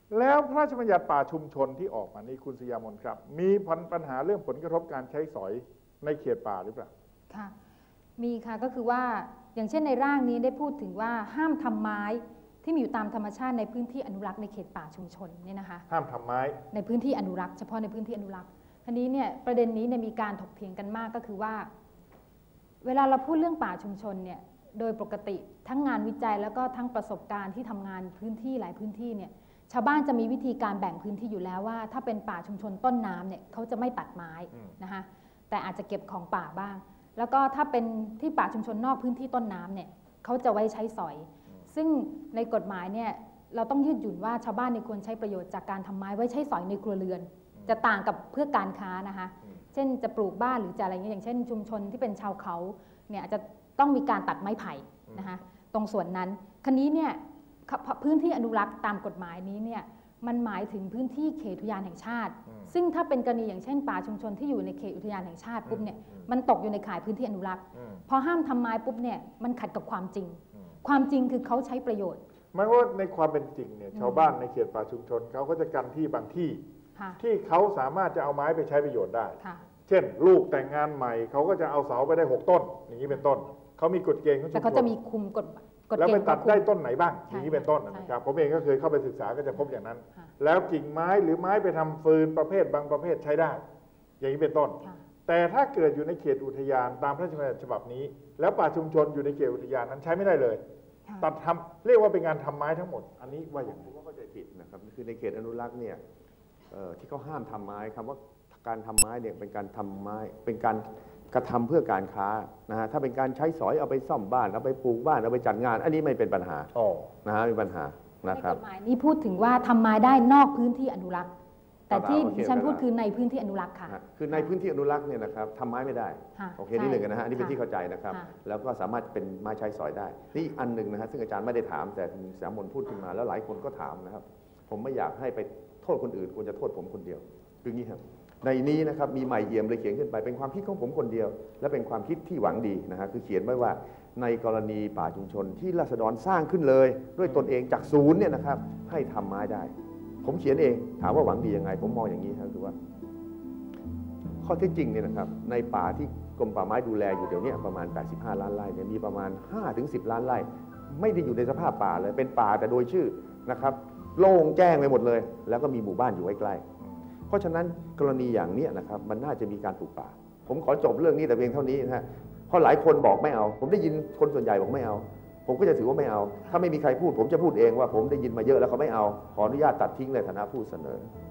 แล้วพระราชบัญญัติป่าชุมชนที่ออกมานี้คุณสยามนครับมีปัญหาเรื่องผลกระทบการใช้สอยในเขตป่าหรือเปล่าค่ะมีค่ะก็คือว่าอย่างเช่นในร่างนี้ได้พูดถึงว่าห้ามทำไม้ที่มีอยู่ตามธรรมชาติในพื้นที่อนุรักษ์ในเขตป่าชุมชนเนี่ยนะคะห้ามทำไม้ในพื้นที่อนุรักษ์เฉพาะในพื้นที่อนุรักษ์ทีนี้เนี่ยประเด็นนี้เนี่ยมีการถกเถียงกันมากก็คือว่าเวลาเราพูดเรื่องป่าชุมชนเนี่ยโดยปกติทั้งงานวิจัยแล้วก็ทั้งประสบการณ์ที่ทำงานพื้นที่หลายพื้นที่เนี่ยชาวบ้านจะมีวิธีการแบ่งพื้นที่อยู่แล้วว่าถ้าเป็นป่าชุมชนต้นน้ำเนี่ยเขาจะไม่ตัดไม้นะคะแต่อาจจะเก็บของป่าบ้างแล้วก็ถ้าเป็นที่ป่าชุมชนนอกพื้นที่ต้นน้ำเนี่ยเขาจะไว้ใช้สอยซึ่งในกฎหมายเนี่ยเราต้องยืดหยุ่นว่าชาวบ้านควรใช้ประโยชน์จากการทำไม้ไว้ใช้สอยในครัวเรือนจะต่างกับเพื่อการค้านะคะเช่นจะปลูกบ้านหรือจะอะไรเงี้ยอย่างเช่นชุมชนที่เป็นชาวเขาเนี่ยอาจจะต้องมีการตัดไม้ไผ่นะคะตรงส่วนนั้นคันนี้เนี่ยพื้นที่อนุรักษ์ตามกฎหมายนี้เนี่ยมันหมายถึงพื้นที่เขตอุทยานแห่งชาติซึ่งถ้าเป็นกรณีอย่างเช่นป่าชุมชนที่อยู่ในเขตอุทยานแห่งชาติปุ๊บเนี่ยมันตกอยู่ในข่ายพื้นที่อนุรักษ์พอห้ามทำไม้ปุ๊บเนี่ยมันขัดกับความจริงคือเขาใช้ประโยชน์หมายว่าในความเป็นจริงเนี่ยชาวบ้านในเขตป่าชุมชนเขาก็จะกันที่บางที่ที่เขาสามารถจะเอาไม้ไปใช้ประโยชน์ได้เช่นลูกแต่งงานใหม่เขาก็จะเอาเสาไปได้6 ต้นอย่างนี้เป็นต้นเขามีกฎเกณฑ์ของชุมชนแต่เขาจะมีคุมกฎแล้วไปตัดได้ต้นไหนบ้างอย่างนี้เป็นต้นนะครับผมเองก็เคยเข้าไปศึกษาก็จะพบอย่างนั้นแล้วกิ่งไม้หรือไม้ไปทำฟืนประเภทบางประเภทใช้ได้อย่างนี้เป็นต้นแต่ถ้าเกิดอยู่ในเขตอุทยานตามพระราชบัญญัติฉบับนี้แล้วป่าชุมชนอยู่ในเขตอุทยานนั้นใช้ไม่ได้เลยตัดทำเรียกว่าเป็นงานทำไม้ทั้งหมดอันนี้ว่าอย่างไรผมก็เข้าใจผิดนะครับคือในเขตอนุรักษ์เนี่ยที่เขาห้ามทำไม้คำว่าการทำไม้เนี่ยเป็นการทำไม้เป็นการกระทำเพื่อการค้านะฮะถ้าเป็นการใช้สอยเอาไปซ่อมบ้านเอาไปปลูกบ้านเอาไปจัดงานอันนี้ไม่เป็นปัญหานะฮะไม่เป็นปัญหานะครับในกฎหมายนี้พูดถึงว่าทำไม้ได้นอกพื้นที่อนุรักษ์แต่ที่ดิฉันพูดคือในพื้นที่อนุรักษ์ค่ะคือในพื้นที่อนุรักษ์เนี่ยนะครับทำไม้ไม่ได้โอเคนี่หนึ่งนะฮะนี่เป็นที่เข้าใจนะครับแล้วก็สามารถเป็นไม้ใช้สอยได้นี่อีกอันหนึ่งนะฮะซึ่งอาจารย์ไม่ได้ถามแต่คุณสามนพูดขึ้นมาแล้วหลายคนก็ถามนะครับผมไม่อยากให้ไปโทษคนอื่นควรจะโทษผมคนเดียวคืองี้ครับในนี้นะครับมีใหม่เอี่ยมเลยเขียนขึ้นไปเป็นความคิดของผมคนเดียวและเป็นความคิดที่หวังดีนะฮะคือเขียนไว้ว่าในกรณีป่าชุมชนที่ราษฎรสร้างขึ้นเลยด้วยตนเองจากศูนย์เนี่ยนะครับให้ทำไม้ได้ผมเขียนเองถามว่าหวังดียังไงผมมองอย่างนี้ครับคือว่าข้อเท็จจริงเนี่ยนะครับในป่าที่กรมป่าไม้ดูแลอยู่เดี๋ยวนี้ประมาณ85 ล้านไร่เนี่ยมีประมาณ5-10 ล้านไร่ไม่ได้อยู่ในสภาพป่าเลยเป็นป่าแต่โดยชื่อนะครับโล่งแจ้งไปหมดเลยแล้วก็มีหมู่บ้านอยู่ใกล้ๆเพราะฉะนั้นกรณีอย่างนี้นะครับมันน่าจะมีการปลูกป่าผมขอจบเรื่องนี้แต่เพียงเท่านี้นะฮะเพราะหลายคนบอกไม่เอาผมได้ยินคนส่วนใหญ่บอกไม่เอาผมก็จะถือว่าไม่เอาถ้าไม่มีใครพูดผมจะพูดเองว่าผมได้ยินมาเยอะแล้วเขาไม่เอาขออนุญาตตัดทิ้งในฐานะผู้เสนอ